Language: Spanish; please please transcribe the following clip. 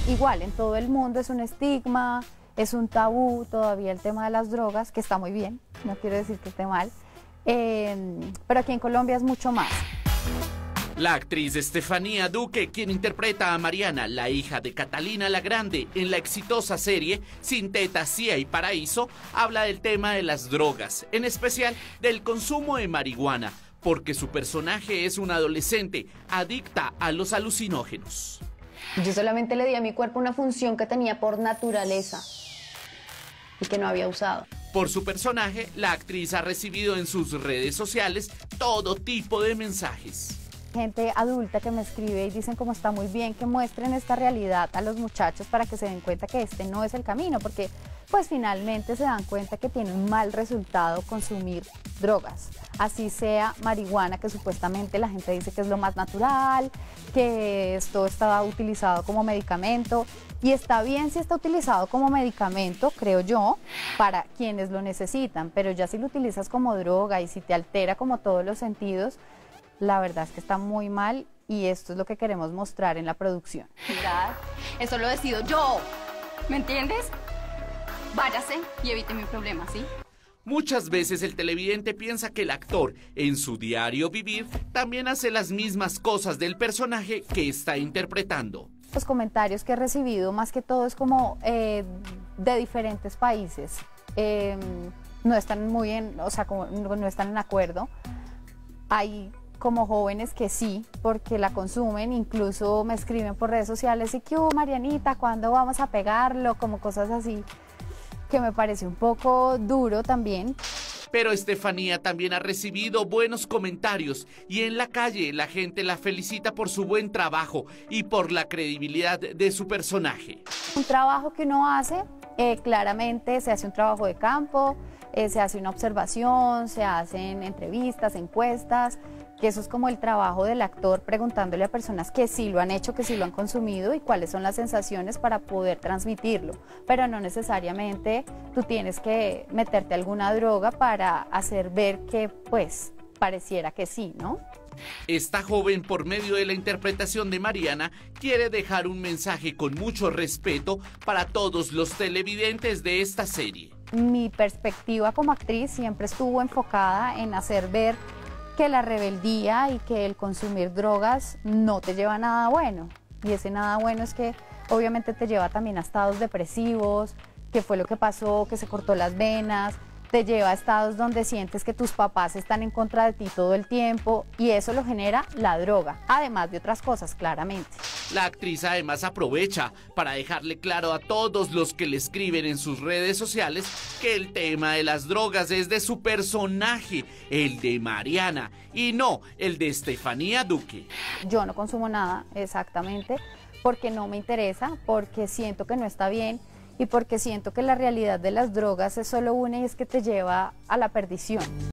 igual en todo el mundo es un estigma, es un tabú todavía el tema de las drogas, que está muy bien, no quiero decir que esté mal, pero aquí en Colombia es mucho más. La actriz Estefanía Duque, quien interpreta a Mariana, la hija de Catalina la Grande, en la exitosa serie Sin Teta, Sí Hay Paraíso, habla del tema de las drogas, en especial del consumo de marihuana, porque su personaje es una adolescente adicta a los alucinógenos. Yo solamente le di a mi cuerpo una función que tenía por naturaleza y que no había usado. Por su personaje, la actriz ha recibido en sus redes sociales todo tipo de mensajes. Gente adulta que me escribe y dicen como está muy bien que muestren esta realidad a los muchachos para que se den cuenta que este no es el camino, porque pues finalmente se dan cuenta que tiene un mal resultado consumir drogas, así sea marihuana, que supuestamente la gente dice que es lo más natural, que esto está utilizado como medicamento, y está bien si está utilizado como medicamento, creo yo, para quienes lo necesitan, pero ya si lo utilizas como droga y si te altera como todos los sentidos, la verdad es que está muy mal y esto es lo que queremos mostrar en la producción. Mirad, eso lo decido yo, ¿me entiendes? Váyase y evite mi problema, ¿sí? Muchas veces el televidente piensa que el actor, en su diario vivir, también hace las mismas cosas del personaje que está interpretando. Los comentarios que he recibido, más que todo, es como de diferentes países. No están muy en, o sea, como no están en acuerdo. Hay como jóvenes que sí, porque la consumen, incluso me escriben por redes sociales y que, Marianita, ¿cuándo vamos a pegarlo? Como cosas así, que me parece un poco duro también. Pero Estefanía también ha recibido buenos comentarios y en la calle la gente la felicita por su buen trabajo y por la credibilidad de su personaje. Un trabajo que uno hace, claramente se hace un trabajo de campo, se hace una observación, se hacen entrevistas, encuestas, que eso es como el trabajo del actor, preguntándole a personas que sí lo han hecho, que sí lo han consumido y cuáles son las sensaciones para poder transmitirlo, pero no necesariamente tú tienes que meterte alguna droga para hacer ver que pues pareciera que sí, ¿no? Esta joven, por medio de la interpretación de Mariana, quiere dejar un mensaje con mucho respeto para todos los televidentes de esta serie. Mi perspectiva como actriz siempre estuvo enfocada en hacer ver que la rebeldía y que el consumir drogas no te lleva a nada bueno. Y ese nada bueno es que obviamente te lleva también a estados depresivos, que fue lo que pasó, que se cortó las venas, te lleva a estados donde sientes que tus papás están en contra de ti todo el tiempo y eso lo genera la droga, además de otras cosas, claramente. La actriz además aprovecha para dejarle claro a todos los que le escriben en sus redes sociales que el tema de las drogas es de su personaje, el de Mariana, y no el de Estefanía Duque. Yo no consumo nada, exactamente, porque no me interesa, porque siento que no está bien y porque siento que la realidad de las drogas es solo una y es que te lleva a la perdición.